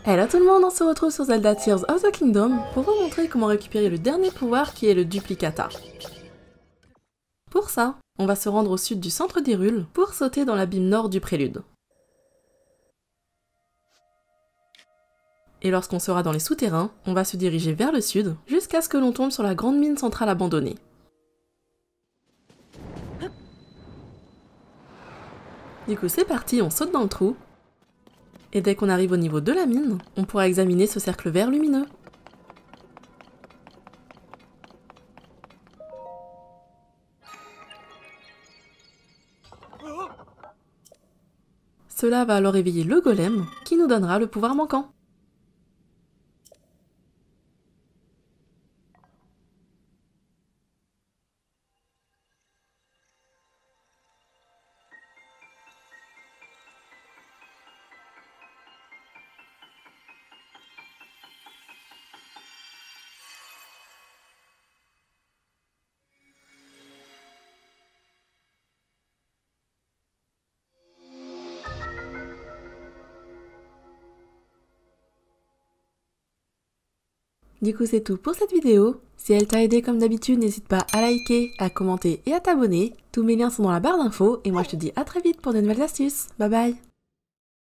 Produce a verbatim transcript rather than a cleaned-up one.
Hello tout le monde, on se retrouve sur Zelda Tears of the Kingdom pour vous montrer comment récupérer le dernier pouvoir qui est le Duplicata. Pour ça, on va se rendre au sud du centre d'Hyrule pour sauter dans l'abîme nord du prélude. Et lorsqu'on sera dans les souterrains, on va se diriger vers le sud jusqu'à ce que l'on tombe sur la grande mine centrale abandonnée. Du coup c'est parti, on saute dans le trou. Et dès qu'on arrive au niveau de la mine, on pourra examiner ce cercle vert lumineux. Cela va alors éveiller le golem, qui nous donnera le pouvoir manquant. Du coup c'est tout pour cette vidéo. Si elle t'a aidé comme d'habitude, n'hésite pas à liker, à commenter et à t'abonner. Tous mes liens sont dans la barre d'infos et moi je te dis à très vite pour de nouvelles astuces. Bye bye.